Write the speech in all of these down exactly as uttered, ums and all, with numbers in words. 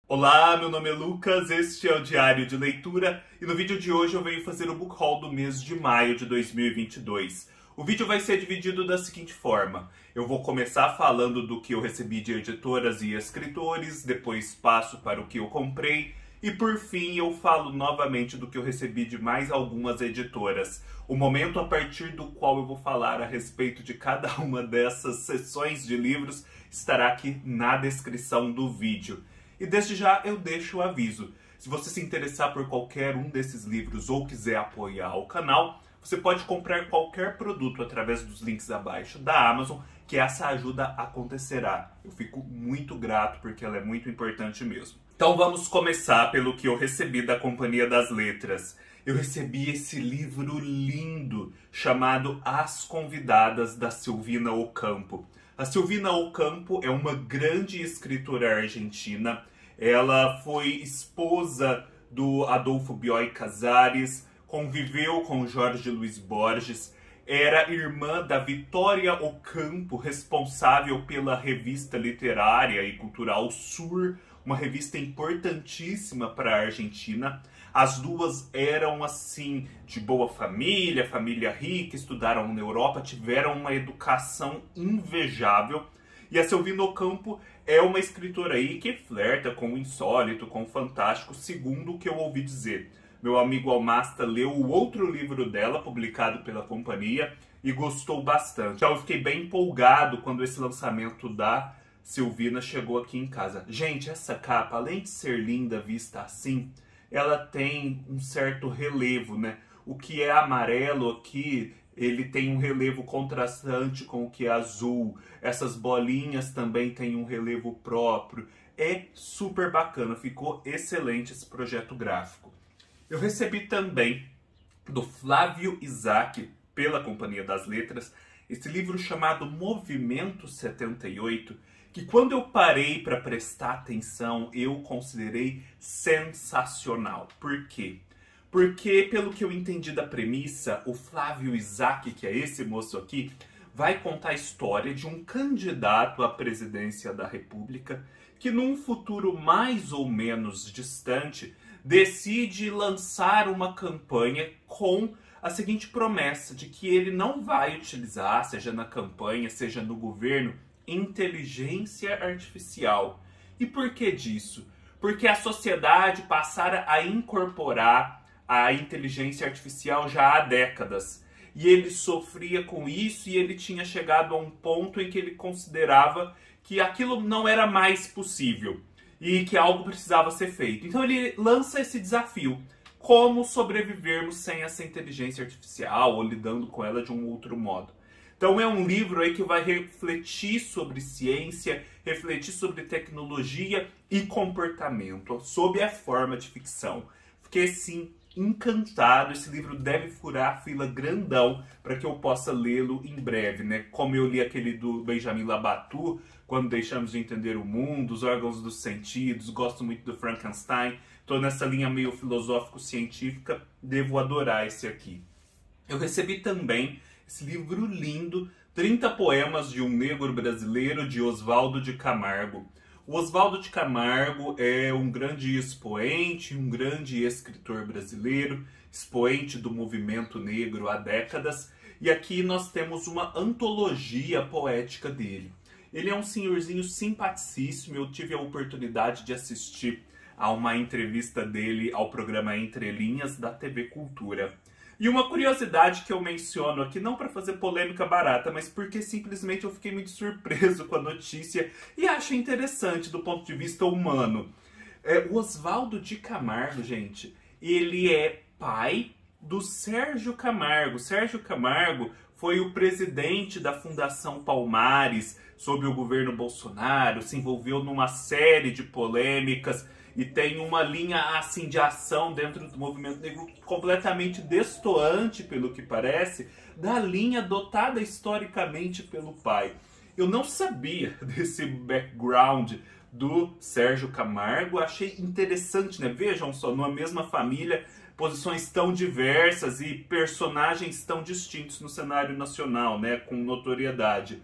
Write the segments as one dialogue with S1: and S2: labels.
S1: Olá, meu nome é Lucas, este é o Diário de Leitura e no vídeo de hoje eu venho fazer o book haul do mês de maio de dois mil e vinte e dois. O vídeo vai ser dividido da seguinte forma: eu vou começar falando do que eu recebi de editoras e escritores, depois passo para o que eu comprei e por fim eu falo novamente do que eu recebi de mais algumas editoras. O momento a partir do qual eu vou falar a respeito de cada uma dessas seções de livros estará aqui na descrição do vídeo. E desde já eu deixo o aviso: se você se interessar por qualquer um desses livros ou quiser apoiar o canal, você pode comprar qualquer produto através dos links abaixo da Amazon, que essa ajuda acontecerá. Eu fico muito grato porque ela é muito importante mesmo. Então vamos começar pelo que eu recebi da Companhia das Letras. Eu recebi esse livro lindo chamado As Convidadas, da Silvina Ocampo. A Silvina Ocampo é uma grande escritora argentina. Ela foi esposa do Adolfo Bioy Casares, conviveu com Jorge Luiz Borges, era irmã da Vitória Ocampo, responsável pela revista literária e cultural Sur, uma revista importantíssima para a Argentina. As duas eram, assim, de boa família, família rica, estudaram na Europa, tiveram uma educação invejável. E a Silvina Ocampo é uma escritora aí que flerta com o insólito, com o fantástico, segundo o que eu ouvi dizer. Meu amigo Almasta leu o outro livro dela, publicado pela companhia, e gostou bastante. Então eu fiquei bem empolgado quando esse lançamento da Silvina chegou aqui em casa. Gente, essa capa, além de ser linda vista assim, ela tem um certo relevo, né? O que é amarelo aqui, ele tem um relevo contrastante com o que é azul. Essas bolinhas também têm um relevo próprio. É super bacana, ficou excelente esse projeto gráfico. Eu recebi também do Flávio Isaac, pela Companhia das Letras, esse livro chamado Movimento setenta e oito, que quando eu parei para prestar atenção, eu considerei sensacional. Por quê? Porque, pelo que eu entendi da premissa, o Flávio Isaac, que é esse moço aqui, vai contar a história de um candidato à presidência da República que, num futuro mais ou menos distante, decide lançar uma campanha com a seguinte promessa de que ele não vai utilizar, seja na campanha, seja no governo, inteligência artificial. E por que disso? Porque a sociedade passara a incorporar a inteligência artificial já há décadas. E ele sofria com isso e ele tinha chegado a um ponto em que ele considerava que aquilo não era mais possível e que algo precisava ser feito. Então ele lança esse desafio: como sobrevivermos sem essa inteligência artificial ou lidando com ela de um outro modo. Então é um livro aí que vai refletir sobre ciência, refletir sobre tecnologia e comportamento, sob a forma de ficção. Fiquei, sim, encantado. Esse livro deve furar a fila grandão para que eu possa lê-lo em breve, né? Como eu li aquele do Benjamin Labatut, Quando Deixamos de Entender o Mundo, Os Órgãos dos Sentidos, gosto muito do Frankenstein, estou nessa linha meio filosófico-científica, devo adorar esse aqui. Eu recebi também esse livro lindo, trinta poemas de um negro brasileiro, de Oswaldo de Camargo. O Oswaldo de Camargo é um grande expoente, um grande escritor brasileiro, expoente do movimento negro há décadas, e aqui nós temos uma antologia poética dele. Ele é um senhorzinho simpaticíssimo. Eu tive a oportunidade de assistir a uma entrevista dele ao programa Entre Linhas da T V Cultura. E uma curiosidade que eu menciono aqui, não para fazer polêmica barata, mas porque simplesmente eu fiquei muito surpreso com a notícia e acho interessante do ponto de vista humano. É, o Oswaldo de Camargo, gente, ele é pai do Sérgio Camargo. Sérgio Camargo foi o presidente da Fundação Palmares sob o governo Bolsonaro, se envolveu numa série de polêmicas e tem uma linha assim de ação dentro do movimento negro completamente destoante, pelo que parece, da linha adotada historicamente pelo pai. Eu não sabia desse background do Sérgio Camargo, achei interessante, né? Vejam só, numa mesma família, posições tão diversas e personagens tão distintos no cenário nacional, né? Com notoriedade.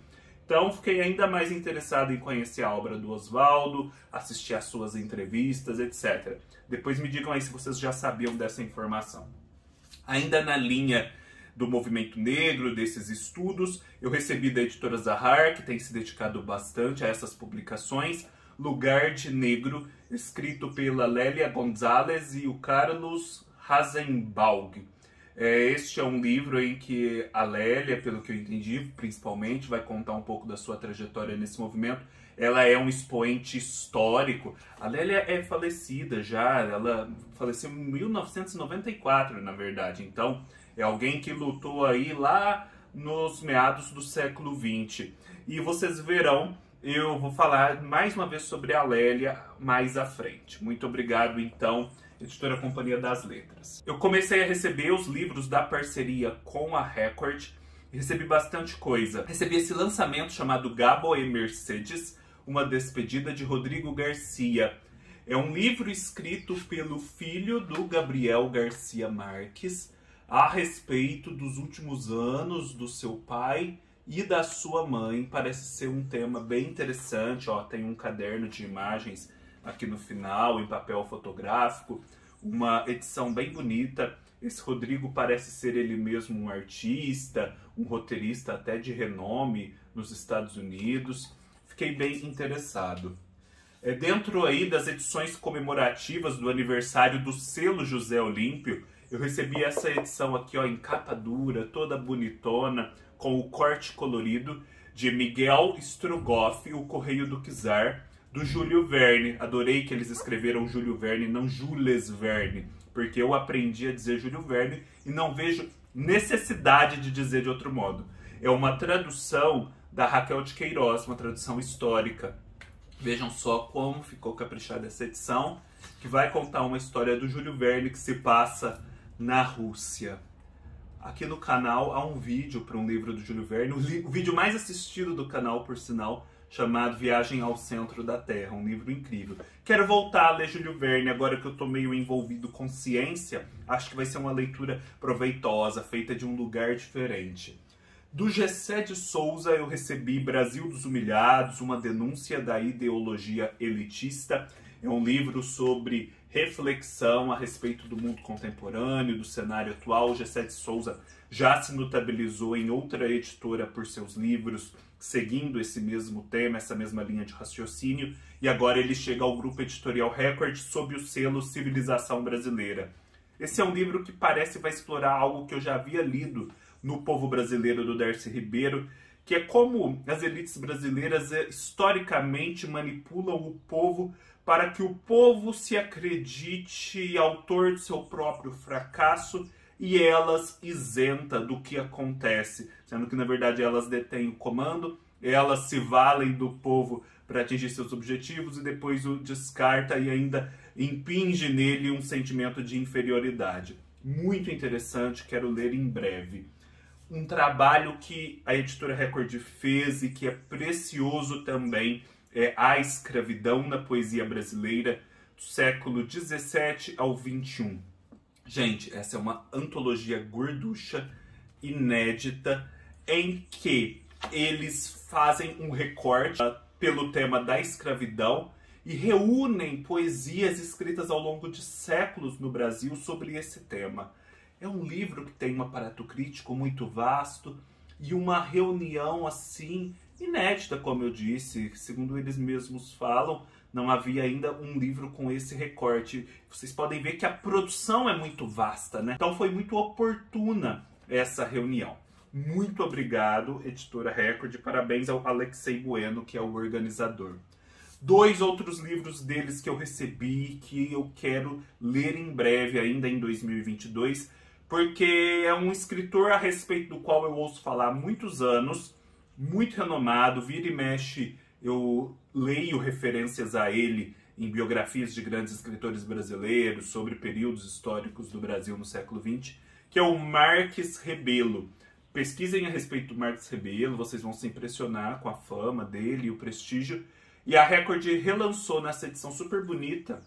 S1: Então, fiquei ainda mais interessado em conhecer a obra do Oswaldo, assistir às suas entrevistas, etcétera. Depois me digam aí se vocês já sabiam dessa informação. Ainda na linha do movimento negro, desses estudos, eu recebi da editora Zahar, que tem se dedicado bastante a essas publicações, Lugar de Negro, escrito pela Lélia Gonzalez e o Carlos Rasenbaug. Este é um livro em que a Lélia, pelo que eu entendi, principalmente, vai contar um pouco da sua trajetória nesse movimento. Ela é um expoente histórico. A Lélia é falecida já, ela faleceu em mil novecentos e noventa e quatro, na verdade. Então, é alguém que lutou aí lá nos meados do século vinte. E vocês verão, eu vou falar mais uma vez sobre a Lélia mais à frente. Muito obrigado, então, Editora Companhia das Letras. Eu comecei a receber os livros da parceria com a Record e recebi bastante coisa. Recebi esse lançamento chamado Gabo e Mercedes, Uma Despedida, de Rodrigo Garcia. É um livro escrito pelo filho do Gabriel Garcia Marques a respeito dos últimos anos do seu pai e da sua mãe. Parece ser um tema bem interessante. Ó, tem um caderno de imagens aqui no final, em papel fotográfico, uma edição bem bonita. Esse Rodrigo parece ser ele mesmo um artista, um roteirista até de renome nos Estados Unidos. Fiquei bem interessado. É, dentro aí das edições comemorativas do aniversário do selo José Olímpio, eu recebi essa edição aqui, ó, em capa dura, toda bonitona, com o corte colorido, de Miguel Strogoff, O Correio do Czar, do Júlio Verne. Adorei que eles escreveram Júlio Verne, não Jules Verne, porque eu aprendi a dizer Júlio Verne e não vejo necessidade de dizer de outro modo. É uma tradução da Raquel de Queiroz, uma tradução histórica. Vejam só como ficou caprichada essa edição, que vai contar uma história do Júlio Verne que se passa na Rússia. Aqui no canal há um vídeo para um livro do Júlio Verne, o, o vídeo mais assistido do canal, por sinal, chamado Viagem ao Centro da Terra, um livro incrível. Quero voltar a ler Júlio Verne, agora que eu estou meio envolvido com ciência, acho que vai ser uma leitura proveitosa, feita de um lugar diferente. Do Gessé de Souza eu recebi Brasil dos Humilhados, uma denúncia da ideologia elitista. É um livro sobre reflexão a respeito do mundo contemporâneo, do cenário atual. O Gessé de Souza já se notabilizou em outra editora por seus livros, seguindo esse mesmo tema, essa mesma linha de raciocínio, e agora ele chega ao grupo editorial Record sob o selo Civilização Brasileira. Esse é um livro que parece vai explorar algo que eu já havia lido no Povo Brasileiro, do Darcy Ribeiro, que é como as elites brasileiras historicamente manipulam o povo para que o povo se acredite autor de seu próprio fracasso e elas isenta do que acontece, sendo que na verdade elas detêm o comando, elas se valem do povo para atingir seus objetivos e depois o descarta e ainda impinge nele um sentimento de inferioridade. Muito interessante, quero ler em breve. Um trabalho que a editora Record fez e que é precioso também é A Escravidão na Poesia Brasileira, do século dezessete ao vinte e um. Gente, essa é uma antologia gorducha, inédita, em que eles fazem um recorte pelo tema da escravidão e reúnem poesias escritas ao longo de séculos no Brasil sobre esse tema. É um livro que tem um aparato crítico muito vasto e uma reunião assim inédita, como eu disse. Segundo eles mesmos falam, não havia ainda um livro com esse recorte. Vocês podem ver que a produção é muito vasta, né? Então foi muito oportuna essa reunião. Muito obrigado, Editora Record. Parabéns ao Alexei Bueno, que é o organizador. Dois outros livros deles que eu recebi, que eu quero ler em breve, ainda em dois mil e vinte e dois, porque é um escritor a respeito do qual eu ouço falar há muitos anos, muito renomado, vira e mexe, eu leio referências a ele em biografias de grandes escritores brasileiros sobre períodos históricos do Brasil no século vinte, que é o Marques Rebelo. Pesquisem a respeito do Marques Rebelo, vocês vão se impressionar com a fama dele e o prestígio. E a Record relançou nessa edição super bonita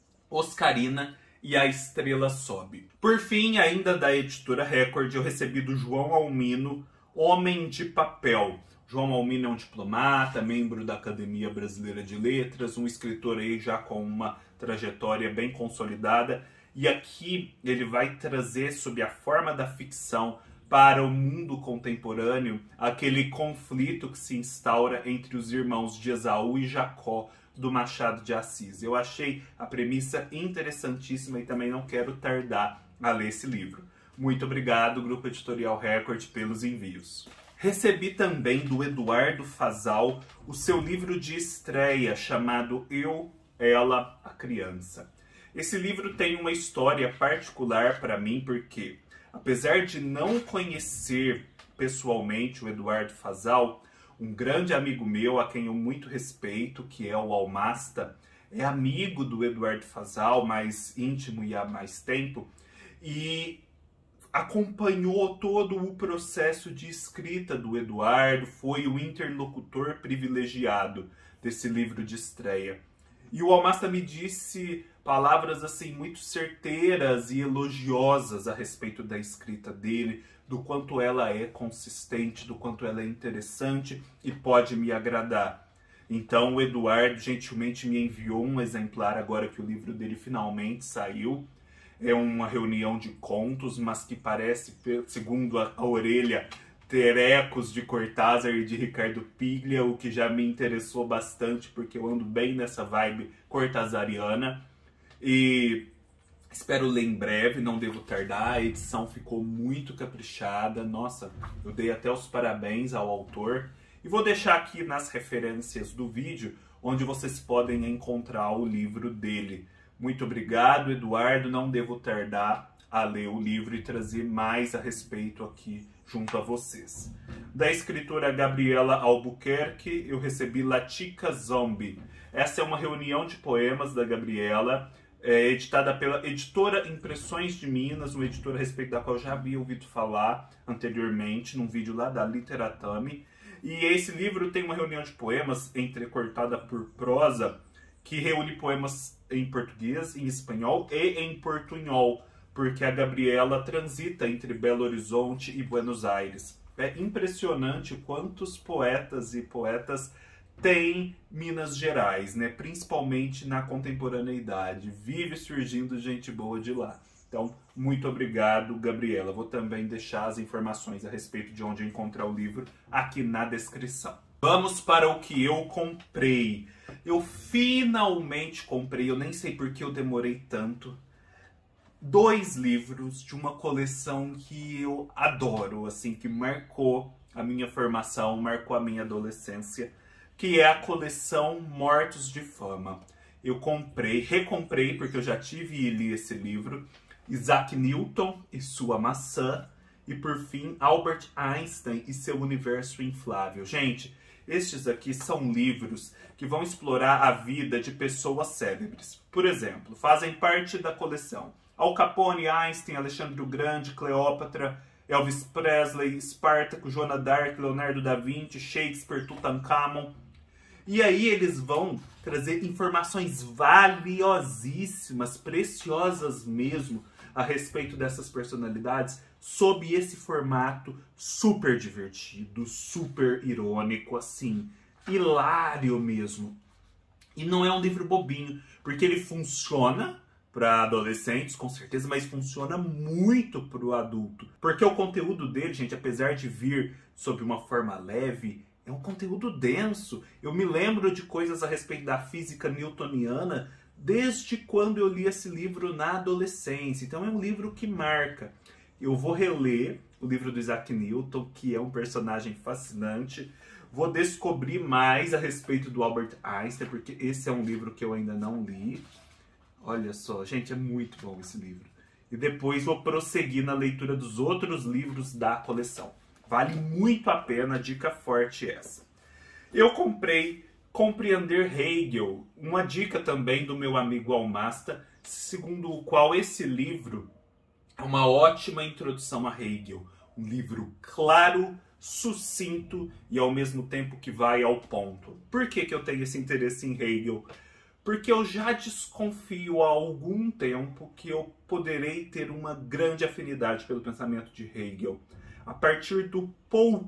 S1: Oscarina e A Estrela Sobe. Por fim, ainda da editora Record, eu recebi do João Almino Homem de Papel. João Almino é um diplomata, membro da Academia Brasileira de Letras, um escritor aí já com uma trajetória bem consolidada. E aqui ele vai trazer, sob a forma da ficção, para o mundo contemporâneo, aquele conflito que se instaura entre os irmãos de Esaú e Jacó, do Machado de Assis. Eu achei a premissa interessantíssima e também não quero tardar a ler esse livro. Muito obrigado, Grupo Editorial Record, pelos envios. Recebi também do Eduardo Fazal o seu livro de estreia, chamado Eu, Ela, a Criança. Esse livro tem uma história particular para mim, porque, apesar de não conhecer pessoalmente o Eduardo Fazal, um grande amigo meu, a quem eu muito respeito, que é o Almasta, é amigo do Eduardo Fazal, mais íntimo e há mais tempo, e acompanhou todo o processo de escrita do Eduardo, foi o interlocutor privilegiado desse livro de estreia. E o Almasta me disse palavras assim muito certeiras e elogiosas a respeito da escrita dele, do quanto ela é consistente, do quanto ela é interessante e pode me agradar. Então o Eduardo gentilmente me enviou um exemplar agora que o livro dele finalmente saiu. É uma reunião de contos, mas que parece, segundo a, a orelha, ter ecos de Cortázar e de Ricardo Piglia, o que já me interessou bastante, porque eu ando bem nessa vibe cortazariana. E espero ler em breve, não devo tardar, a edição ficou muito caprichada. Nossa, eu dei até os parabéns ao autor. E vou deixar aqui nas referências do vídeo, onde vocês podem encontrar o livro dele. Muito obrigado, Eduardo. Não devo tardar a ler o livro e trazer mais a respeito aqui junto a vocês. Da escritora Gabriela Albuquerque, eu recebi Latica Zombie. Essa é uma reunião de poemas da Gabriela, é, editada pela editora Impressões de Minas, uma editora a respeito da qual eu já havia ouvido falar anteriormente, num vídeo lá da Literatame. E esse livro tem uma reunião de poemas entrecortada por prosa, que reúne poemas em português, em espanhol e em portunhol, porque a Gabriela transita entre Belo Horizonte e Buenos Aires. É impressionante quantos poetas e poetas tem Minas Gerais, né? Principalmente na contemporaneidade. Vive surgindo gente boa de lá. Então, muito obrigado, Gabriela. Vou também deixar as informações a respeito de onde encontrar o livro aqui na descrição. Vamos para o que eu comprei. Eu finalmente comprei, eu nem sei por que eu demorei tanto, dois livros de uma coleção que eu adoro, assim, que marcou a minha formação, marcou a minha adolescência, que é a coleção Mortos de Fama. Eu comprei, recomprei, porque eu já tive e li esse livro, Isaac Newton e sua maçã, e por fim, Albert Einstein e seu universo inflável. Gente, estes aqui são livros que vão explorar a vida de pessoas célebres. Por exemplo, fazem parte da coleção Al Capone, Einstein, Alexandre o Grande, Cleópatra, Elvis Presley, Espartaco, Joana d'Arc, Leonardo da Vinci, Shakespeare, Tutankhamon. E aí eles vão trazer informações valiosíssimas, preciosas mesmo, a respeito dessas personalidades, sob esse formato super divertido, super irônico, assim, hilário mesmo. E não é um livro bobinho, porque ele funciona para adolescentes, com certeza, mas funciona muito para o adulto. Porque o conteúdo dele, gente, apesar de vir sob uma forma leve, é um conteúdo denso. Eu me lembro de coisas a respeito da física newtoniana desde quando eu li esse livro na adolescência. Então é um livro que marca. Eu vou reler o livro do Isaac Newton, que é um personagem fascinante. Vou descobrir mais a respeito do Albert Einstein, porque esse é um livro que eu ainda não li. Olha só, gente, é muito bom esse livro. E depois vou prosseguir na leitura dos outros livros da coleção. Vale muito a pena, dica forte essa. Eu comprei Compreender Hegel, uma dica também do meu amigo Almasta, segundo o qual esse livro é uma ótima introdução a Hegel. Um livro claro, sucinto e ao mesmo tempo que vai ao ponto. Por que que eu tenho esse interesse em Hegel? Porque eu já desconfio há algum tempo que eu poderei ter uma grande afinidade pelo pensamento de Hegel. A partir do pouco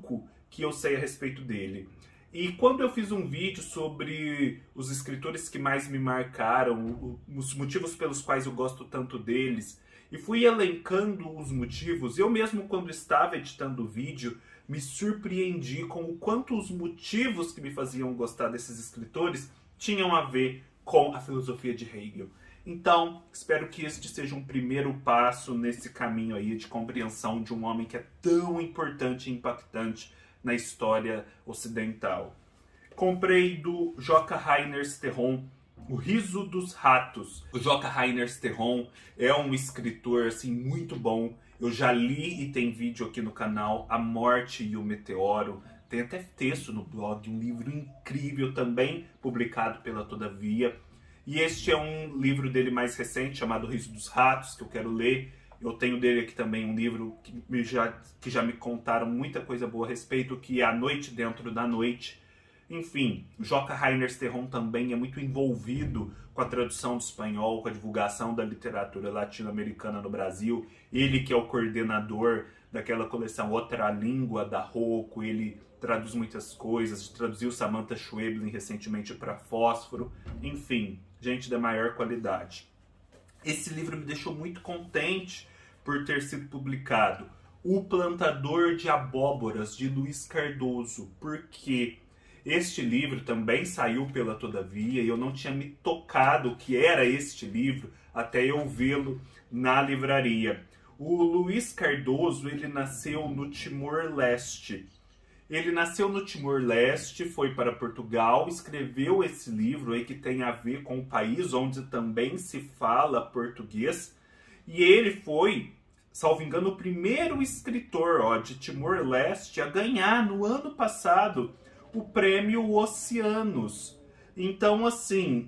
S1: que eu sei a respeito dele. E quando eu fiz um vídeo sobre os escritores que mais me marcaram, os motivos pelos quais eu gosto tanto deles, e fui elencando os motivos, eu mesmo quando estava editando o vídeo, me surpreendi com o quanto os motivos que me faziam gostar desses escritores tinham a ver com a filosofia de Hegel. Então, espero que este seja um primeiro passo nesse caminho aí de compreensão de um homem que é tão importante e impactante na história ocidental. Comprei do Joca Rainer Sterron, O Riso dos Ratos. O Joca Rainer Sterron é um escritor assim, muito bom. Eu já li e tem vídeo aqui no canal, A Morte e o Meteoro. Tem até texto no blog, um livro incrível também, publicado pela Todavia. E este é um livro dele mais recente, chamado O Riso dos Ratos, que eu quero ler. Eu tenho dele aqui também um livro que, me já, que já me contaram muita coisa boa a respeito, que é A Noite Dentro da Noite. Enfim, Joca Rainer Sterron também é muito envolvido com a tradução do espanhol, com a divulgação da literatura latino-americana no Brasil. Ele que é o coordenador daquela coleção Outra Língua da Rocco, ele traduz muitas coisas, traduziu Samantha Schweblin recentemente para Fósforo. Enfim, gente da maior qualidade. Esse livro me deixou muito contente por ter sido publicado. O Plantador de Abóboras, de Luiz Cardoso. Porque este livro também saiu pela Todavia e eu não tinha me tocado que era este livro até eu vê-lo na livraria. O Luiz Cardoso, ele nasceu no Timor-Leste. Ele nasceu no Timor-Leste, foi para Portugal, escreveu esse livro aí que tem a ver com o país onde também se fala português. E ele foi, salvo engano, o primeiro escritor ó, de Timor-Leste a ganhar no ano passado o prêmio Oceanos. Então, assim,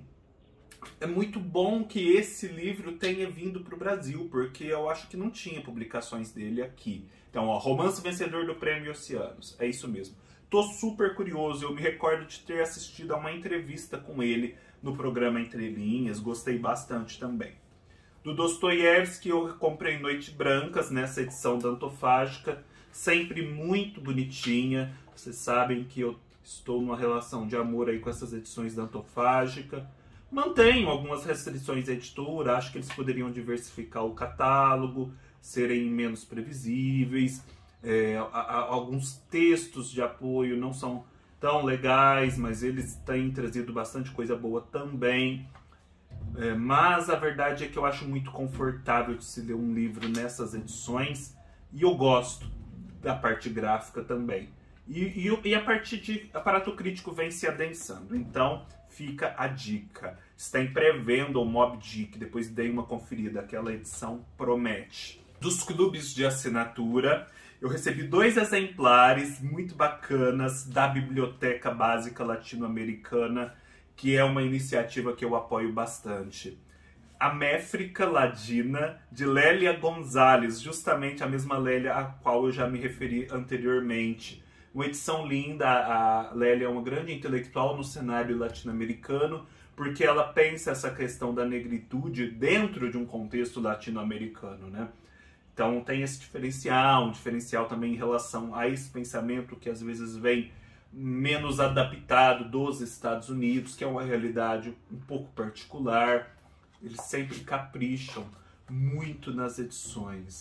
S1: é muito bom que esse livro tenha vindo para o Brasil, porque eu acho que não tinha publicações dele aqui. Então, ó, romance vencedor do prêmio Oceanos. É isso mesmo. Tô super curioso. Eu me recordo de ter assistido a uma entrevista com ele no programa Entre Linhas. Gostei bastante também. Do Dostoiévski, eu comprei Noites Brancas nessa edição da Antofágica. Sempre muito bonitinha. Vocês sabem que eu estou numa relação de amor aí com essas edições da Antofágica. Mantenho algumas restrições à editora. Acho que eles poderiam diversificar o catálogo, serem menos previsíveis, é, a, a, alguns textos de apoio não são tão legais, mas eles têm trazido bastante coisa boa também. É, mas a verdade é que eu acho muito confortável de se ler um livro nessas edições e eu gosto da parte gráfica também. E, e, e a parte de aparato crítico vem se adensando, então fica a dica. Está em pré-venda o Moby Dick, depois dei uma conferida, aquela edição promete. Dos clubes de assinatura, eu recebi dois exemplares muito bacanas da Biblioteca Básica Latino-Americana, que é uma iniciativa que eu apoio bastante. A Méfrica Ladina, de Lélia Gonzalez, justamente a mesma Lélia a qual eu já me referi anteriormente. Uma edição linda, a Lélia é uma grande intelectual no cenário latino-americano, porque ela pensa essa questão da negritude dentro de um contexto latino-americano, né? Então tem esse diferencial, um diferencial também em relação a esse pensamento que às vezes vem menos adaptado dos Estados Unidos, que é uma realidade um pouco particular. Eles sempre capricham muito nas edições.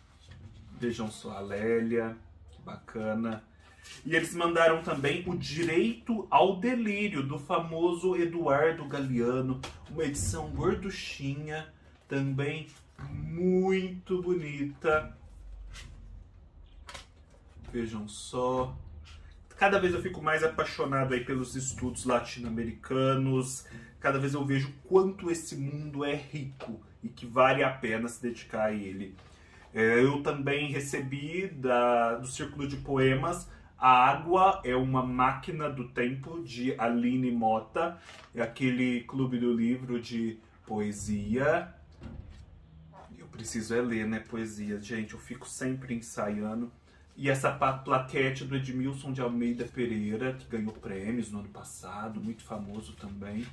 S1: Vejam só a Lélia, que bacana. E eles mandaram também O Direito ao Delírio, do famoso Eduardo Galeano, uma edição gorduchinha, também muito bonita. Vejam só. Cada vez eu fico mais apaixonado aí pelos estudos latino-americanos. Cada vez eu vejo quanto esse mundo é rico e que vale a pena se dedicar a ele. É, eu também recebi da, do Círculo de Poemas A Água é uma Máquina do Tempo, de Aline Mota. É aquele clube do livro de poesia. Eu preciso é ler, né, poesia. Gente, eu fico sempre ensaiando. E essa plaquete do Edmilson de Almeida Pereira, que ganhou prêmios no ano passado, muito famoso também.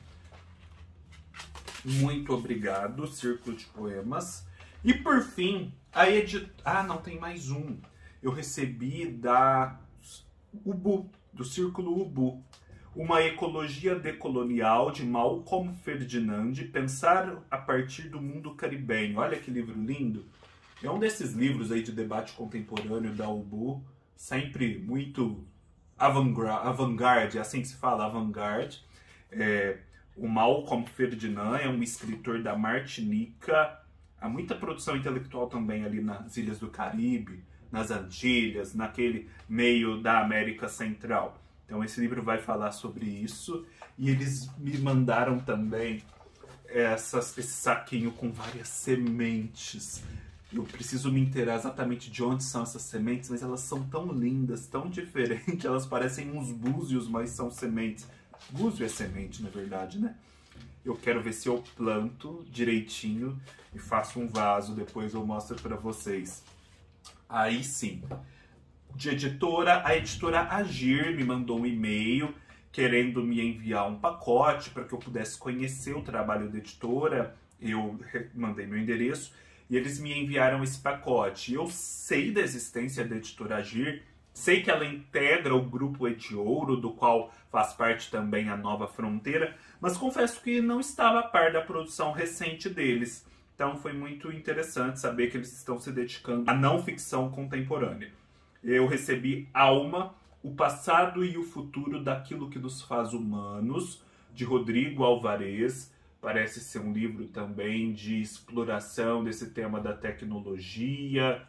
S1: Muito obrigado, Círculo de Poemas. E por fim, a editora... Ah, não, tem mais um. Eu recebi da Ubu, do Círculo Ubu. Uma ecologia decolonial de Malcolm Ferdinand, pensar a partir do mundo caribenho. Olha que livro lindo. É um desses livros aí de debate contemporâneo da Ubu, sempre muito avant-garde, é assim que se fala, avant-garde. É, o Malcolm Ferdinand é um escritor da Martinica. Há muita produção intelectual também ali nas Ilhas do Caribe, nas Antilhas, naquele meio da América Central. Então esse livro vai falar sobre isso. E eles me mandaram também essas, esse saquinho com várias sementes. Eu preciso me inteirar exatamente de onde são essas sementes, mas elas são tão lindas, tão diferentes, elas parecem uns búzios, mas são sementes. Búzio é semente, na verdade, né? Eu quero ver se eu planto direitinho e faço um vaso, depois eu mostro para vocês. Aí sim. De editora, a editora Agir me mandou um e-mail querendo me enviar um pacote para que eu pudesse conhecer o trabalho da editora. Eu mandei meu endereço e eles me enviaram esse pacote. Eu sei da existência da editora Agir, sei que ela integra o grupo Ediouro, do qual faz parte também a Nova Fronteira, mas confesso que não estava a par da produção recente deles. Então foi muito interessante saber que eles estão se dedicando à não ficção contemporânea. Eu recebi Alma, o passado e o futuro daquilo que nos faz humanos, de Rodrigo Alvarez. Parece ser um livro também de exploração desse tema da tecnologia,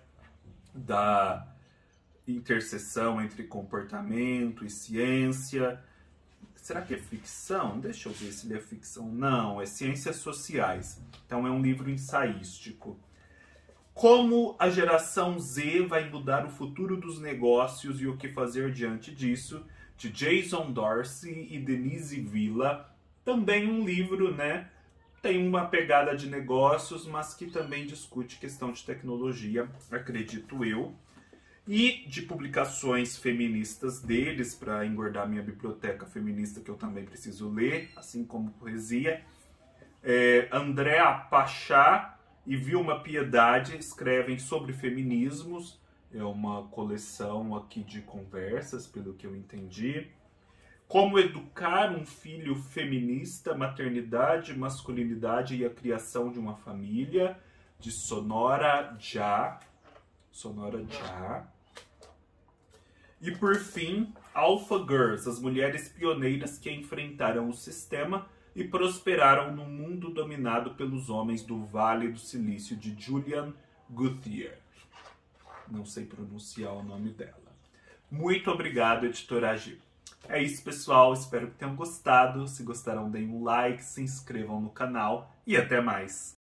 S1: da interseção entre comportamento e ciência. Será que é ficção? Deixa eu ver se ele é ficção. Não, é ciências sociais. Então é um livro ensaístico. Como a geração Z vai mudar o futuro dos negócios e o que fazer diante disso, de Jason Dorsey e Denise Villa. Também um livro, né? Tem uma pegada de negócios, mas que também discute questão de tecnologia, acredito eu. E de publicações feministas deles, para engordar minha biblioteca feminista, que eu também preciso ler, assim como poesia. É, Andréa Pachá e Vilma Piedade escrevem sobre feminismos. É uma coleção aqui de conversas, pelo que eu entendi. Como educar um filho feminista, maternidade, masculinidade e a criação de uma família, de Sonora Já. Sonora Já. E por fim, Alpha Girls, as mulheres pioneiras que enfrentaram o sistema e prosperaram no mundo dominado pelos homens do Vale do Silício, de Julian Guthier. Não sei pronunciar o nome dela. Muito obrigado, editora Agir. É isso, pessoal. Espero que tenham gostado. Se gostaram, deem um like, se inscrevam no canal e até mais.